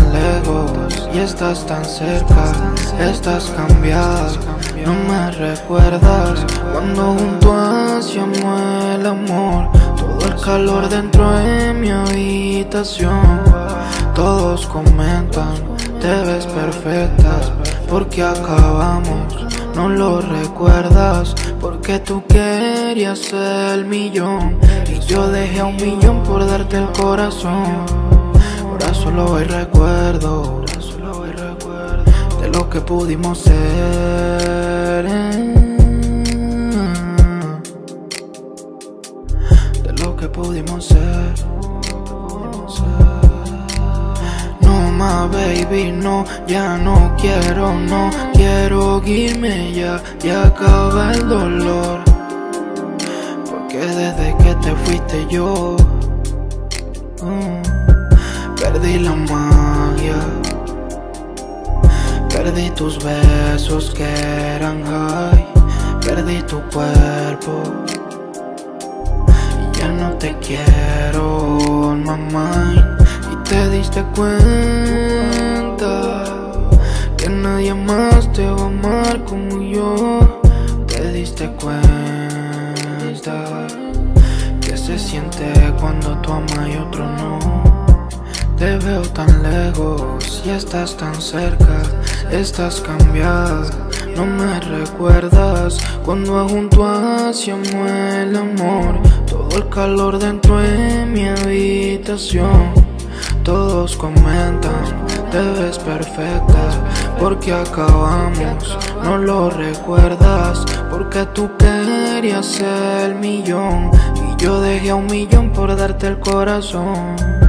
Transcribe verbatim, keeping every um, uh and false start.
tan lejos y estás tan cerca. Estás cambiada, no me recuerdas cuando junto hacíamos el amor. Todo el calor dentro de mi habitación. Todos comentan, te ves perfecta, porque acabamos, no lo recuerdas, porque tú querías el millón y yo dejé a un millón por darte el corazón. Ahora solo hay recuerdo de lo que pudimos ser, de lo que pudimos ser. No más, baby, no, ya no quiero, no quiero irme ya, ya acaba el dolor, porque desde que te fuiste yo uh, perdí la magia, perdí tus besos que eran high, perdí tu cuerpo y ya no te quiero, mamá. Te diste cuenta que nadie más te va a amar como yo. Te diste cuenta que se siente cuando tú amas y otro no. Te veo tan lejos y estás tan cerca. Estás cambiada, no me recuerdas cuando junto hacíamos el amor. Todo el calor dentro de mi habitación. Todos comentan, te ves perfecta, porque acabamos, no lo recuerdas, porque tú querías el millón y yo dejé a un millón por darte el corazón.